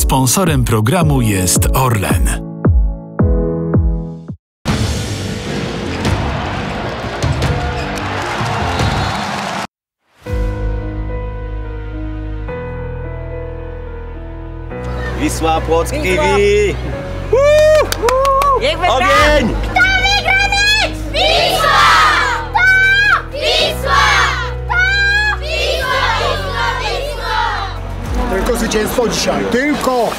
Sponsorem programu jest Orlen. Wisła Płock TV! Niech wygra! Ogień! Kto wygra mecz? Wisła! To! Wisła! To! Wisła! Wisła! Wisła! Tylko zwycięstwo dzisiaj, tylko!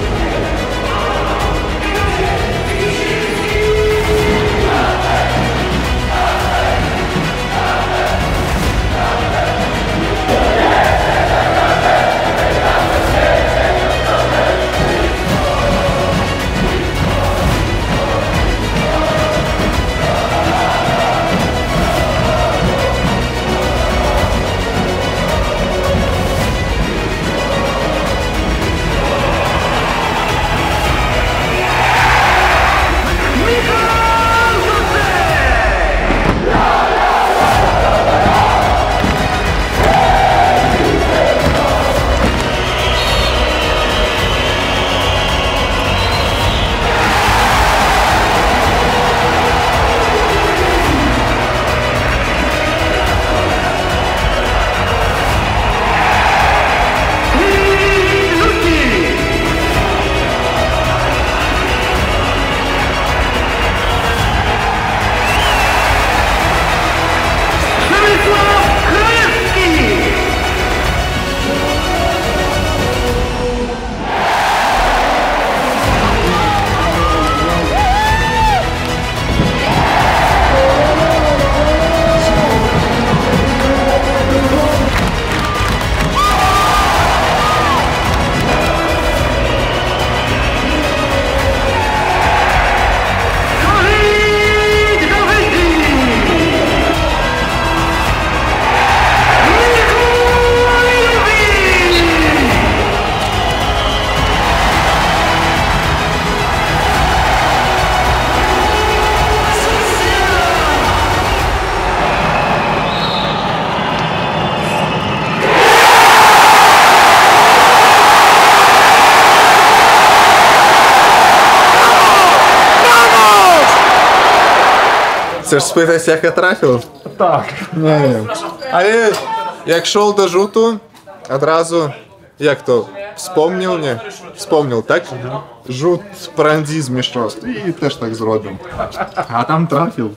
Chcesz spytać, jak ja trafił? Tak. Nie wiem. Ale jak szedł do rzutu, od razu, jak to, wspomniał, nie? Wspomniał, tak? Rzut prędzej z mistrzostw i też tak zrobił. A tam trafił.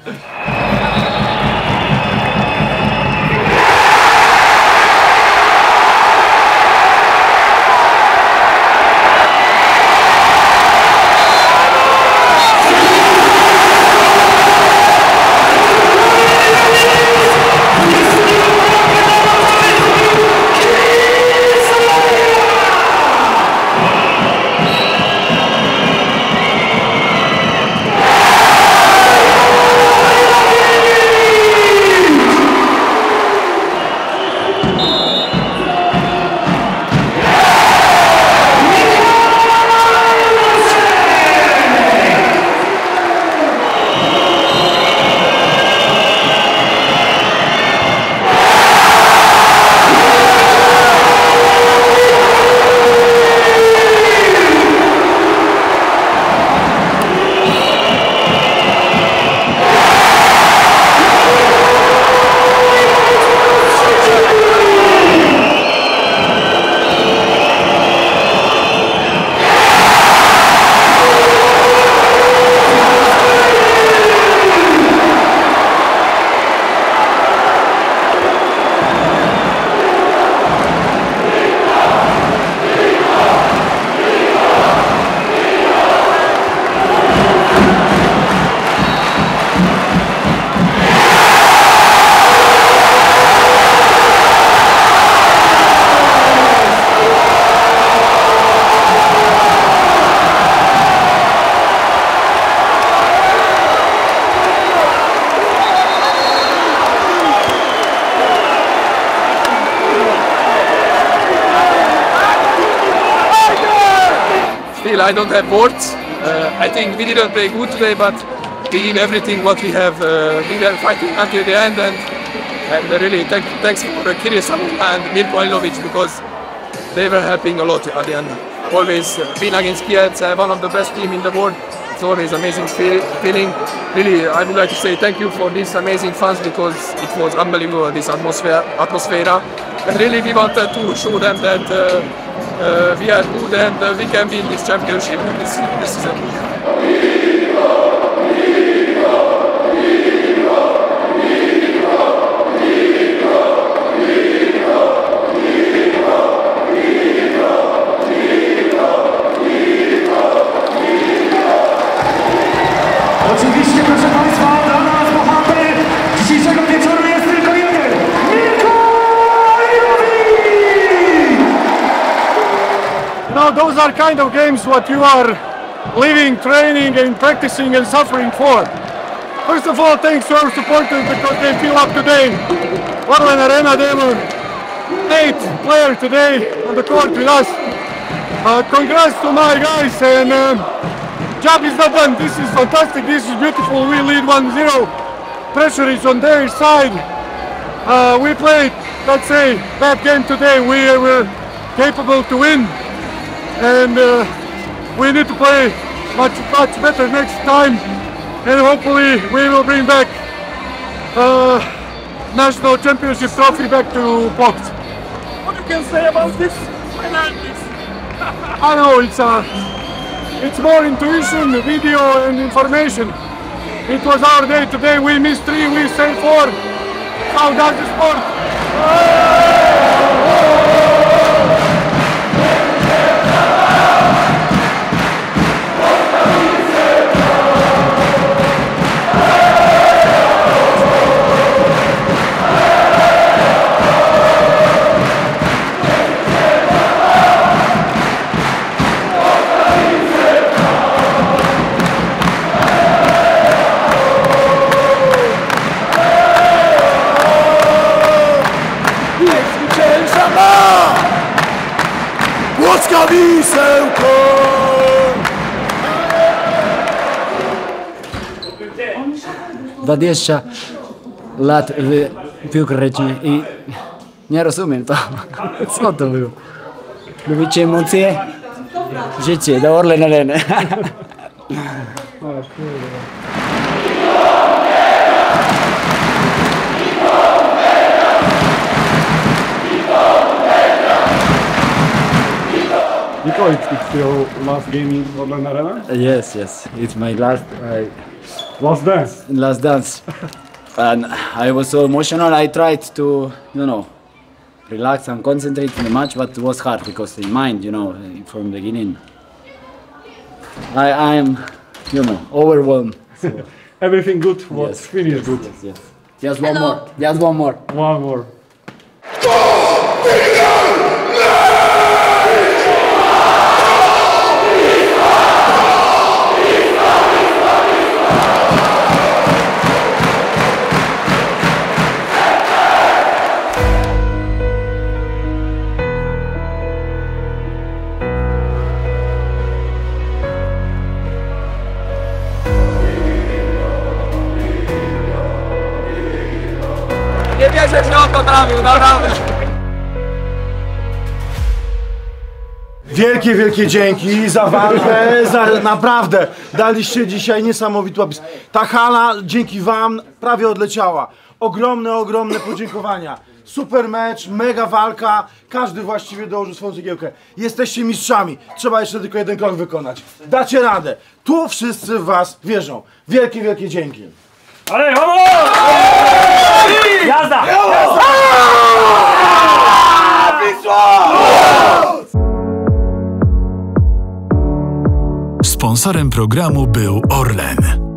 Still, I don't have words. I think we didn't play good today, but we give everything what we have. We were fighting until the end, and really thanks for Kirill Samula and Mirko Ajlovic, because they were helping a lot at the end. always been against Kielce, one of the best teams in the world. It's always amazing feeling. Really, I would like to say thank you for these amazing fans because it was unbelievable, this atmosphere. And really we wanted to show them that we are good and we can win this championship. This is it. Oczywiście, proszę Państwa, dla nas bohater dzisiejszego wieczoru jest tylko jeden. No, those are kind of games what you are living, training and practicing and suffering for. First of all, thanks to our supporters because they fill up today. Orlen Arena, they were 8 players today on the court with us. Congrats to my guys and job is not done. This is fantastic. This is beautiful. We lead 1-0. Pressure is on their side. We played, let's say, bad game today. We were capable to win, and we need to play much better next time. And hopefully, we will bring back national championship trophy back to Płock. What you can say about this penalties? I know it's more intuition, video and information. It was our day today. We missed 3, we saved 4. How does the sport? Płocka Wisełko! Dwadzieścia lat w piłce ręcznej i nie rozumiem to. Co to było? Lubicie emocje? Życie, do Orlen Areny. Nico, it's your last game in Orlen Arena? Yes, it's my last Last dance. and I was so emotional. I tried to, relax and concentrate in the match, but it was hard because in mind, from the beginning, I am, overwhelmed. So, Everything good was yes, finished good. yes. Just one more. One more. Nie wierzę, że on to trafił, naprawdę. Wielkie dzięki za walkę, naprawdę daliście dzisiaj niesamowity opis. Ta hala dzięki wam prawie odleciała. Ogromne podziękowania. Super mecz, mega walka, każdy właściwie dołożył swoją cegiełkę. Jesteście mistrzami, trzeba jeszcze tylko jeden krok wykonać. Dacie radę, tu wszyscy w was wierzą. Wielkie dzięki. Ale vamos! Jazda! Sponsorem programu był Orlen.